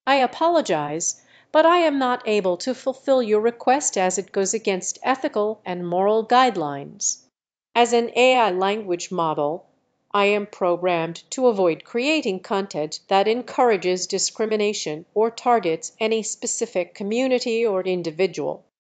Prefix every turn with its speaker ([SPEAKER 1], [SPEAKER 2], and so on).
[SPEAKER 1] I apologize, but I am not able to fulfill your request as it goes against ethical and moral guidelines. As an AI language model, I am programmed to avoid creating content that encourages discrimination or targets any specific community or individual.